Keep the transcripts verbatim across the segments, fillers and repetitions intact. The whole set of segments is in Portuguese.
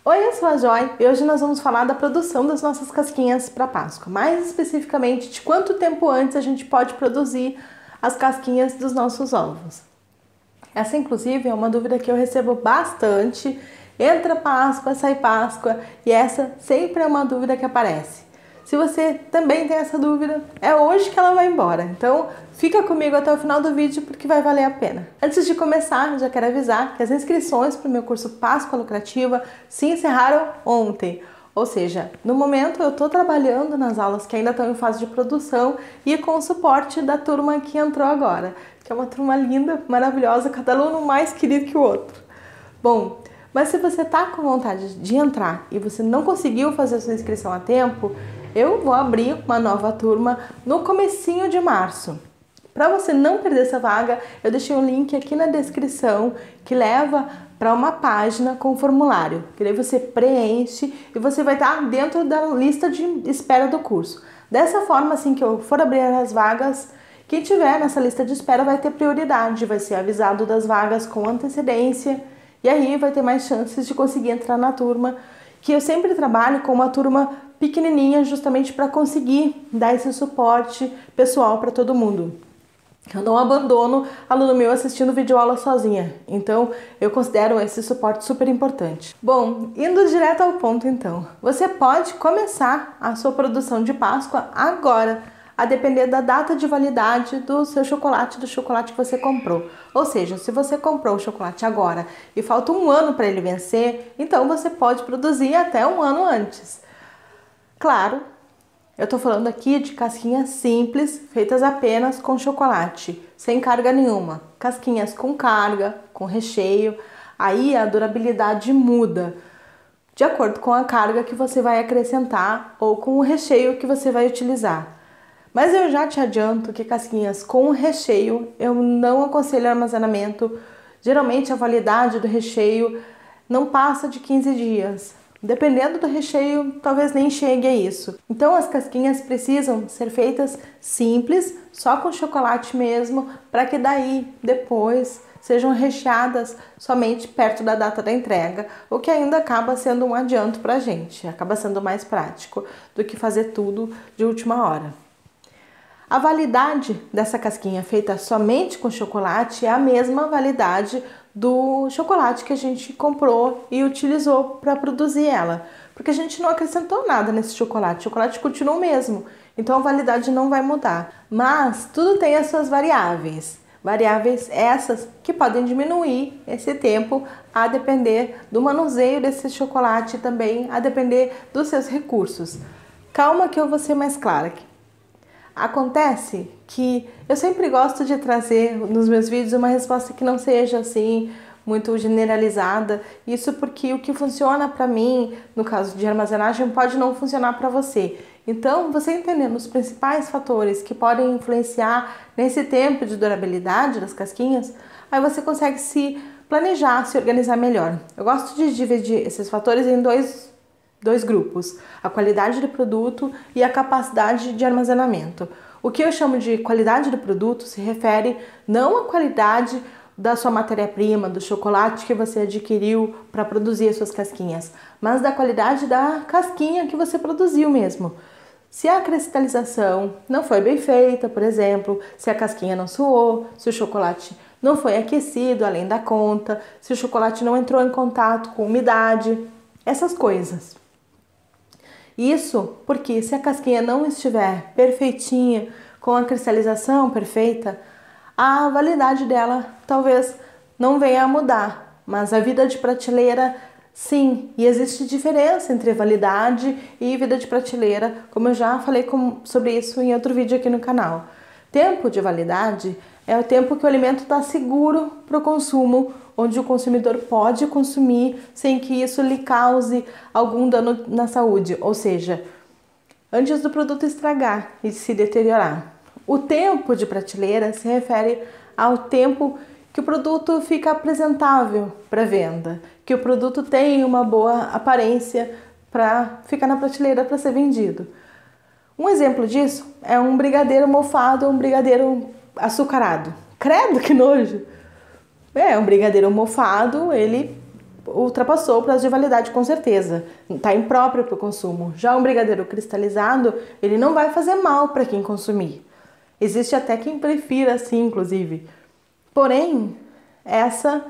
Oi, eu sou a Joy e hoje nós vamos falar da produção das nossas casquinhas para Páscoa. Mais especificamente, de quanto tempo antes a gente pode produzir as casquinhas dos nossos ovos. Essa, inclusive, é uma dúvida que eu recebo bastante. Entra Páscoa, sai Páscoa, e essa sempre é uma dúvida que aparece. Se você também tem essa dúvida, é hoje que ela vai embora. Então, fica comigo até o final do vídeo porque vai valer a pena. Antes de começar, já quero avisar que as inscrições para o meu curso Páscoa Lucrativa se encerraram ontem. Ou seja, no momento eu estou trabalhando nas aulas que ainda estão em fase de produção e com o suporte da turma que entrou agora, que é uma turma linda, maravilhosa, cada aluno mais querido que o outro. Bom, mas se você está com vontade de entrar e você não conseguiu fazer a sua inscrição a tempo, eu vou abrir uma nova turma no comecinho de março. Para você não perder essa vaga, eu deixei um link aqui na descrição que leva para uma página com formulário, que daí você preenche e você vai estar dentro da lista de espera do curso. Dessa forma, assim que eu for abrir as vagas, quem tiver nessa lista de espera vai ter prioridade, vai ser avisado das vagas com antecedência e aí vai ter mais chances de conseguir entrar na turma, que eu sempre trabalho com uma turma pequenininha justamente para conseguir dar esse suporte pessoal para todo mundo. Eu não abandono aluno meu assistindo videoaula sozinha, então eu considero esse suporte super importante. Bom, indo direto ao ponto então, você pode começar a sua produção de Páscoa agora, a depender da data de validade do seu chocolate, do chocolate que você comprou. Ou seja, se você comprou o chocolate agora e falta um ano para ele vencer, então você pode produzir até um ano antes. Claro, eu tô falando aqui de casquinhas simples, feitas apenas com chocolate, sem carga nenhuma. Casquinhas com carga, com recheio, aí a durabilidade muda de acordo com a carga que você vai acrescentar ou com o recheio que você vai utilizar. Mas eu já te adianto que casquinhas com recheio eu não aconselho armazenamento. Geralmente a validade do recheio não passa de quinze dias. Dependendo do recheio, talvez nem chegue a isso. Então as casquinhas precisam ser feitas simples, só com chocolate mesmo, para que daí, depois, sejam recheadas somente perto da data da entrega, o que ainda acaba sendo um adianto para a gente, acaba sendo mais prático do que fazer tudo de última hora. A validade dessa casquinha feita somente com chocolate é a mesma validade do chocolate que a gente comprou e utilizou para produzir ela, porque a gente não acrescentou nada nesse chocolate, o chocolate continua o mesmo, então a validade não vai mudar. Mas tudo tem as suas variáveis, variáveis essas que podem diminuir esse tempo a depender do manuseio desse chocolate e também a depender dos seus recursos. Calma que eu vou ser mais clara aqui. Acontece que eu sempre gosto de trazer nos meus vídeos uma resposta que não seja assim muito generalizada, isso porque o que funciona para mim, no caso de armazenagem, pode não funcionar para você. Então, você entendendo os principais fatores que podem influenciar nesse tempo de durabilidade das casquinhas, aí você consegue se planejar, se organizar melhor. Eu gosto de dividir esses fatores em dois Dois grupos, a qualidade do produto e a capacidade de armazenamento. O que eu chamo de qualidade do produto se refere não à qualidade da sua matéria-prima, do chocolate que você adquiriu para produzir as suas casquinhas, mas da qualidade da casquinha que você produziu mesmo. Se a cristalização não foi bem feita, por exemplo, se a casquinha não suou, se o chocolate não foi aquecido além da conta, se o chocolate não entrou em contato com umidade, essas coisas. Isso porque se a casquinha não estiver perfeitinha, com a cristalização perfeita, a validade dela talvez não venha a mudar, mas a vida de prateleira sim, e existe diferença entre validade e vida de prateleira, como eu já falei com, sobre isso em outro vídeo aqui no canal. Tempo de validade é o tempo que o alimento está seguro para o consumo, onde o consumidor pode consumir sem que isso lhe cause algum dano na saúde, ou seja, antes do produto estragar e se deteriorar. O tempo de prateleira se refere ao tempo que o produto fica apresentável para venda, que o produto tem uma boa aparência para ficar na prateleira para ser vendido. Um exemplo disso é um brigadeiro mofado ou um brigadeiro açucarado. Credo, que nojo! É, um brigadeiro mofado, ele ultrapassou o prazo de validade com certeza, está impróprio para o consumo. Já um brigadeiro cristalizado, ele não vai fazer mal para quem consumir. Existe até quem prefira assim, inclusive. Porém, essa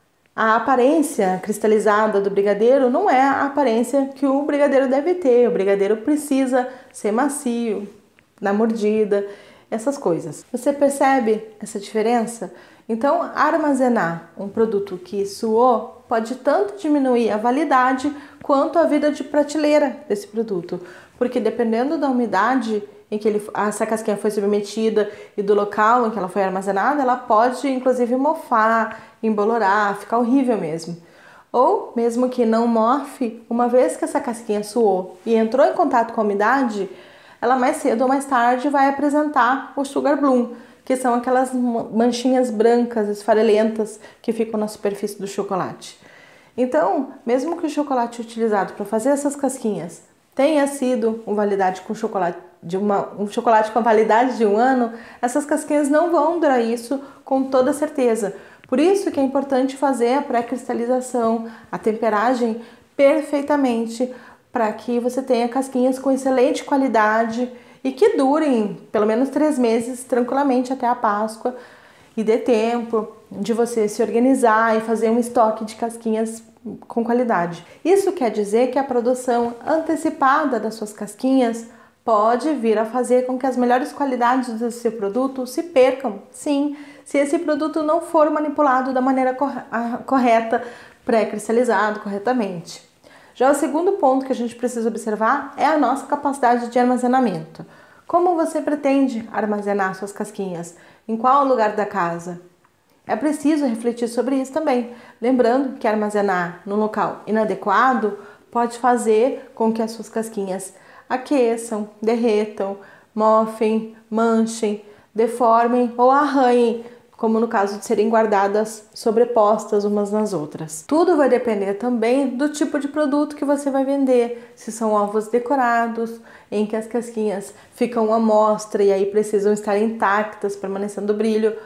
a aparência cristalizada do brigadeiro não é a aparência que o brigadeiro deve ter. O brigadeiro precisa ser macio, na mordida, essas coisas. Você percebe essa diferença? Então, armazenar um produto que suou pode tanto diminuir a validade quanto a vida de prateleira desse produto, porque dependendo da umidade em que ele, essa casquinha foi submetida e do local em que ela foi armazenada, ela pode inclusive mofar, embolorar, ficar horrível mesmo. Ou mesmo que não mofe, uma vez que essa casquinha suou e entrou em contato com a umidade, ela mais cedo ou mais tarde vai apresentar o sugar bloom, que são aquelas manchinhas brancas, esfarelentas, que ficam na superfície do chocolate. Então, mesmo que o chocolate utilizado para fazer essas casquinhas tenha sido uma validade com chocolate de uma, um chocolate com a validade de um ano, essas casquinhas não vão durar isso com toda certeza. Por isso que é importante fazer a pré-cristalização, a temperagem perfeitamente, para que você tenha casquinhas com excelente qualidade e que durem pelo menos três meses tranquilamente até a Páscoa e dê tempo de você se organizar e fazer um estoque de casquinhas com qualidade. Isso quer dizer que a produção antecipada das suas casquinhas pode vir a fazer com que as melhores qualidades do seu produto se percam. Sim, se esse produto não for manipulado da maneira correta, pré-cristalizado corretamente. Já o segundo ponto que a gente precisa observar é a nossa capacidade de armazenamento. Como você pretende armazenar suas casquinhas? Em qual lugar da casa? É preciso refletir sobre isso também, lembrando que armazenar num local inadequado pode fazer com que as suas casquinhas aqueçam, derretam, mofem, manchem, deformem ou arranhem, como no caso de serem guardadas sobrepostas umas nas outras. Tudo vai depender também do tipo de produto que você vai vender, se são ovos decorados, em que as casquinhas ficam à mostra e aí precisam estar intactas, permanecendo brilho,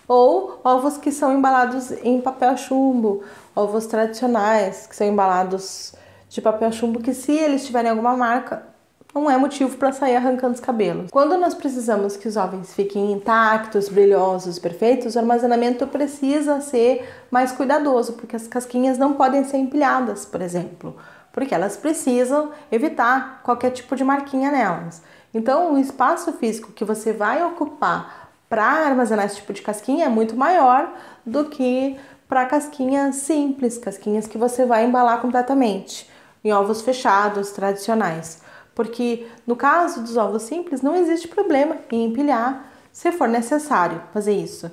ou ovos que são embalados em papel chumbo, ovos tradicionais que são embalados de papel chumbo, que se eles tiverem alguma marca, não é motivo para sair arrancando os cabelos. Quando nós precisamos que os ovos fiquem intactos, brilhosos, perfeitos, o armazenamento precisa ser mais cuidadoso, porque as casquinhas não podem ser empilhadas, por exemplo, porque elas precisam evitar qualquer tipo de marquinha nelas. Então, o espaço físico que você vai ocupar para armazenar esse tipo de casquinha é muito maior do que para casquinhas simples, casquinhas que você vai embalar completamente, em ovos fechados, tradicionais. Porque no caso dos ovos simples não existe problema em empilhar se for necessário fazer isso.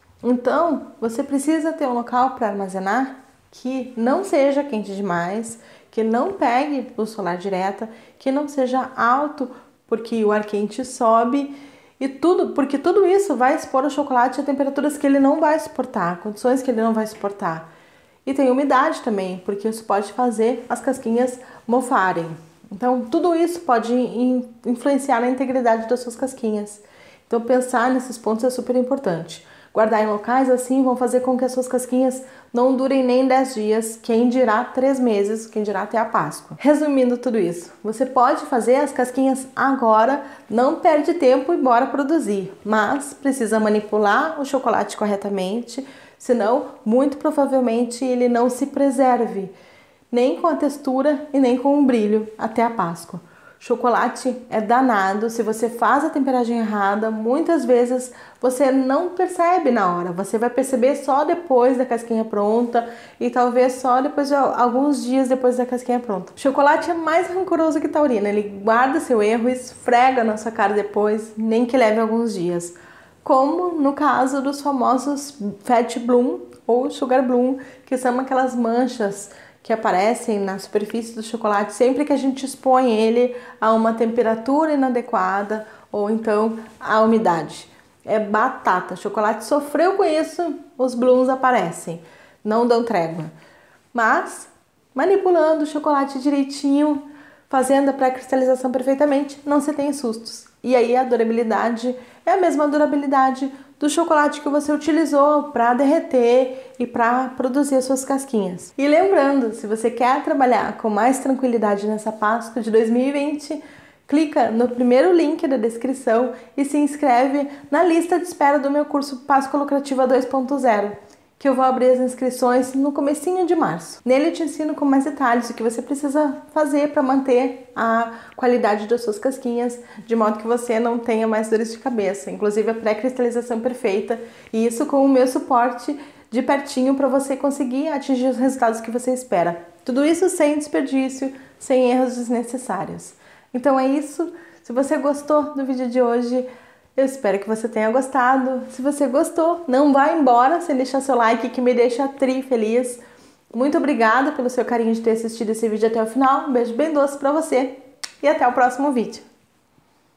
Então, você precisa ter um local para armazenar que não seja quente demais, que não pegue luz solar direta, que não seja alto, porque o ar quente sobe e tudo, porque tudo isso vai expor o chocolate a temperaturas que ele não vai suportar, condições que ele não vai suportar. E tem umidade também, porque isso pode fazer as casquinhas mofarem. Então, tudo isso pode influenciar na integridade das suas casquinhas. Então, pensar nesses pontos é super importante. Guardar em locais assim vão fazer com que as suas casquinhas não durem nem dez dias, quem dirá três meses, quem dirá até a Páscoa. Resumindo tudo isso, você pode fazer as casquinhas agora, não perde tempo e bora produzir, mas precisa manipular o chocolate corretamente, senão, muito provavelmente, ele não se preserve, nem com a textura e nem com o brilho até a Páscoa. Chocolate é danado, se você faz a temperagem errada, muitas vezes você não percebe na hora, você vai perceber só depois da casquinha pronta e talvez só depois de alguns dias depois da casquinha pronta. Chocolate é mais rancoroso que taurina, ele guarda seu erro e esfrega na sua cara depois, nem que leve alguns dias. Como no caso dos famosos Fat Bloom ou Sugar Bloom, que são aquelas manchas que aparecem na superfície do chocolate sempre que a gente expõe ele a uma temperatura inadequada ou então a umidade. É batata, chocolate sofreu com isso, os blooms aparecem, não dão trégua. Mas, manipulando o chocolate direitinho, fazendo a pré-cristalização perfeitamente, não se tem sustos. E aí a durabilidade é a mesma durabilidade do chocolate que você utilizou para derreter e para produzir as suas casquinhas. E lembrando, se você quer trabalhar com mais tranquilidade nessa Páscoa de dois mil e vinte, clica no primeiro link da descrição e se inscreve na lista de espera do meu curso Páscoa Lucrativa dois ponto zero, que eu vou abrir as inscrições no comecinho de março. Nele eu te ensino com mais detalhes o que você precisa fazer para manter a qualidade das suas casquinhas, de modo que você não tenha mais dores de cabeça, inclusive a pré-cristalização perfeita, e isso com o meu suporte de pertinho para você conseguir atingir os resultados que você espera. Tudo isso sem desperdício, sem erros desnecessários. Então é isso. Se você gostou do vídeo de hoje, eu espero que você tenha gostado. Se você gostou, não vá embora sem deixar seu like, que me deixa tri feliz. Muito obrigada pelo seu carinho de ter assistido esse vídeo até o final. Um beijo bem doce pra você e até o próximo vídeo.